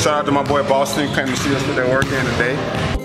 Shout out to my boy Boston, came to see us put that work in today.